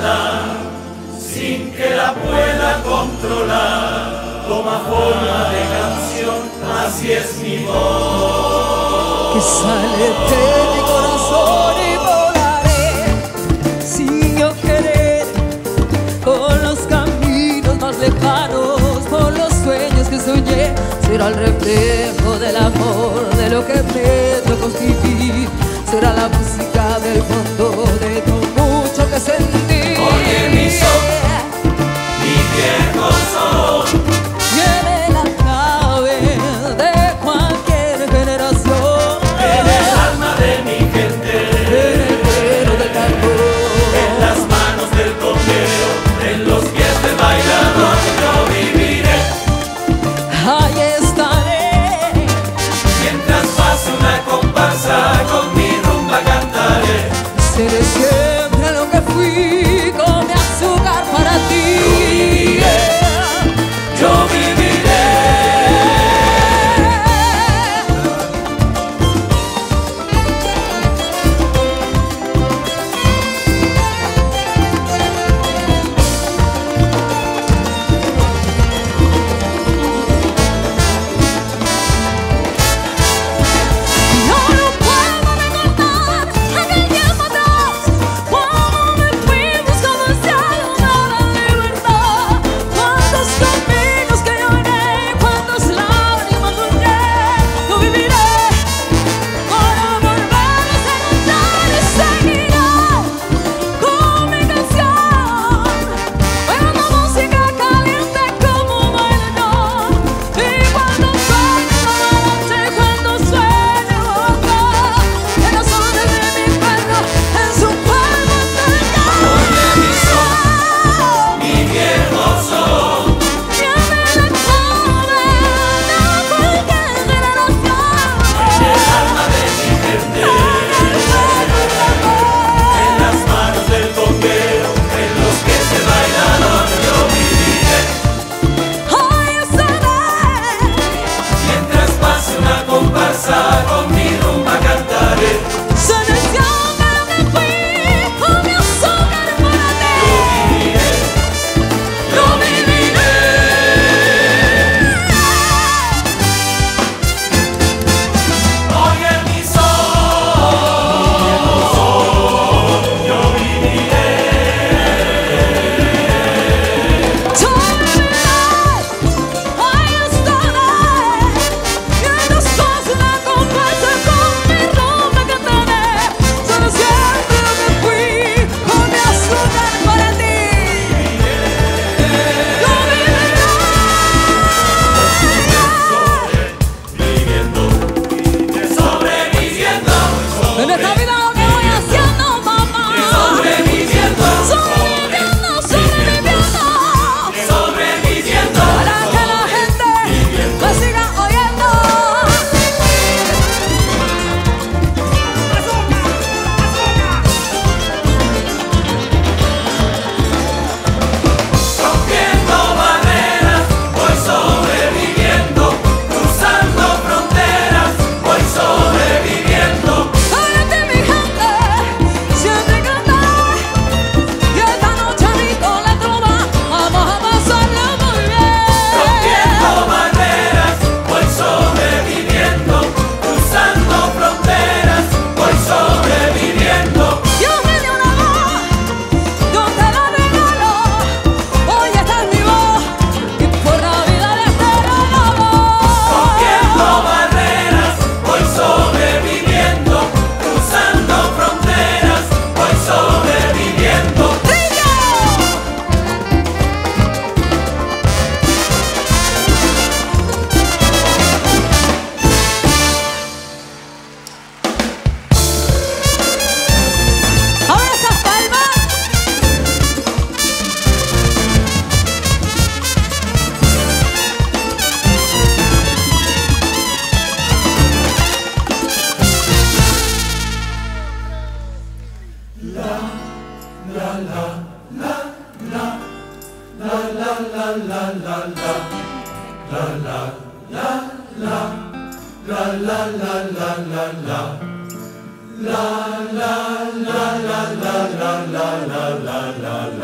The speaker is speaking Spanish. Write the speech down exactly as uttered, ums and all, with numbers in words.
verdad, sin que la pueda controlar, toma forma de canción, así es mi voz. Que sale de mi corazón y volaré sin yo querer, por los caminos más lejanos, por los sueños que soñé. Será el reflejo del amor, de lo que me tocó vivir. Será la música del fondo de lo mucho que sentí. Oye mi son, mi viejo son, Tiene la clave de cualquier generación. en el alma de mi gente, En el cuero del tambor, en las manos del conguero, en los pies del bailador, yo viviré. ahí estaré. Mientras pase una comparsa, con mi rumba cantaré. Seré siempre lo que fui, con mi azúcar para ti. Yo viviré. No lo puedo recordar aquel tiempo atrás, cuando me fui buscando el cielo de la libertad. Cuántos caminos que lloré, cuántas lágrimas lloré. Yo viviré para volverlos a encontrar y seguiré con mi canción, bailando música caliente como un bailador. Y cuando suene la noche, cuando suene Bogotá, en los sones de mi cuerpo, en su cuerpo estoy Oye mi son, mi viejo son, Tiene la clave de cualquier generación. en el alma de mi gente, en las manos del conguero, en los pies del bailador, yo viviré. Ahí estaré. Mientras pase una comparsa, con mi rumba cantaré. Seré siempre lo que fui, con mi azúcar para ti. Yo viviré. Oye mi son, yo viviré. Yo viviré, ahí estaré. Mientras pase una comparsa, con mi rumba cantaré. Seré siempre lo que fui, con mi azúcar para ti. Yo viviré. Viviendo, sobreviviendo, En esta vida lo que voy haciendo, mamá. sobreviviendo, Sobreviviendo, sobreviviendo. sobreviviendo. Para que la gente me siga oyendo. Rompiendo barreras, voy sobreviviendo, cruzando fronteras, voy sobreviviendo. Para ti, mi gente, siempre cantaré. Y esta noche rico la trova, vamos a pasarla muy Rompiendo bien. barreras, voy sobreviviendo, cruzando fronteras, voy sobreviviendo. Dios me dio una voz, yo te la regalo. Hoy esta es mi voz y por la vida le regalo. Rompiendo barreras, voy sobreviviendo, cruzando fronteras, voy sobreviviendo. Ahora esas palmas. La la la la la la la la la la la.